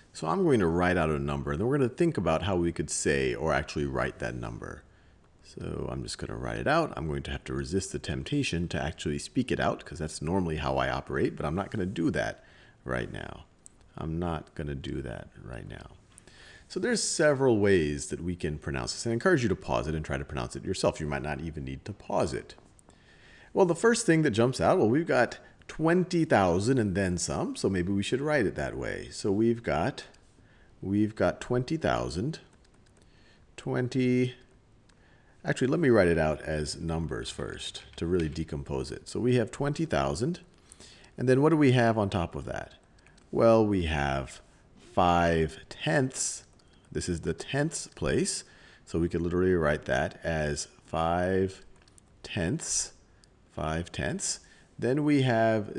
So I'm going to write out a number, and then we're going to think about how we could say or actually write that number. So I'm just going to write it out. I'm going to have to resist the temptation to actually speak it out, because that's normally how I operate, but I'm not going to do that right now. I'm not going to do that right now. So there's several ways that we can pronounce this. I encourage you to pause it and try to pronounce it yourself. You might not even need to pause it. Well, the first thing that jumps out, well, we've got 20,000 and then some, so maybe we should write it that way. So we've got 20,000, 20. Actually, let me write it out as numbers first to really decompose it. So we have 20,000, and then what do we have on top of that? Well, we have 5/10. This is the tenths place, so we could literally write that as 5/10. 5/10. Then we have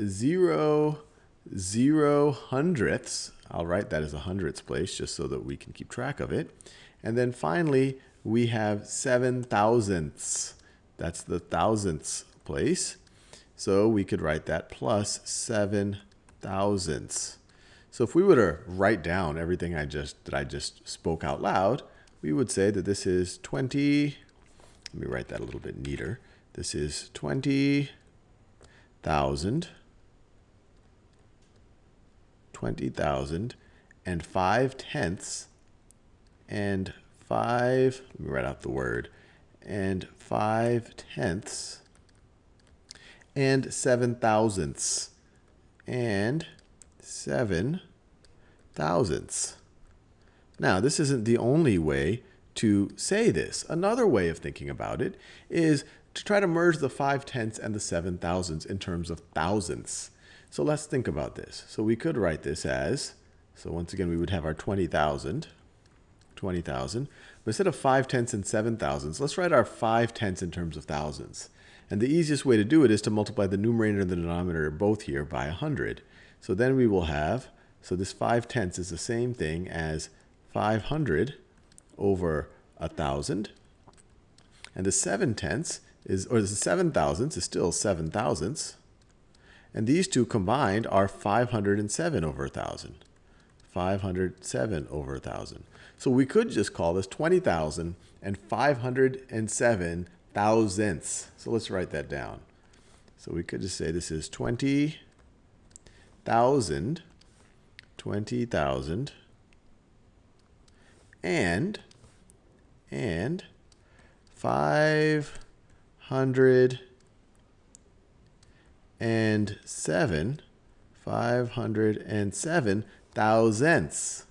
0 hundredths. I'll write that as a hundredths place just so that we can keep track of it. And then finally, we have 7 thousandths. That's the thousandths place. So we could write that plus 7 thousandths. So if we were to write down everything I just spoke out loud, we would say that this is 20. Let me write that a little bit neater. This is 20,000, 20,000, and 5/10, and 5. Let me write out the word, and 5/10, and 7 thousandths, and 7 thousandths. Now, this isn't the only way to say this. Another way of thinking about it is to try to merge the 5/10 and the 7 thousandths in terms of thousandths. So let's think about this. So we could write this as, so once again, we would have our 20,000, 20,000. But instead of 5/10 and 7 thousandths, let's write our 5/10 in terms of thousandths. And the easiest way to do it is to multiply the numerator and the denominator both here by 100. So then we will have, so this 5/10 is the same thing as 500 over 1,000. And the 7/10 is, or the 7 thousandths is still 7 thousandths. And these two combined are 507 over 1,000. 507 over 1,000. So we could just call this 20,000 and 507 thousandths. So let's write that down. So we could just say this is 20,000, 20,000, and 507 thousandths.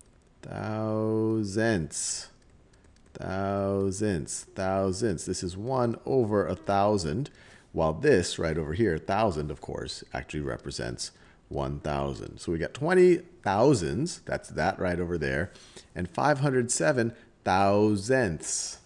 Thousandths. This is 1 over 1,000, while this right over here, 1,000, of course, actually represents 1,000. So we got 20 thousands, that's that right over there, and 507 thousandths.